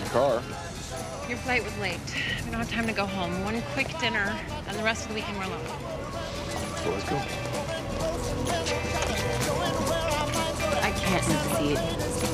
car. Your flight was late. We don't have time to go home. One quick dinner, and the rest of the weekend we're alone. So let's go. I can't move the seat.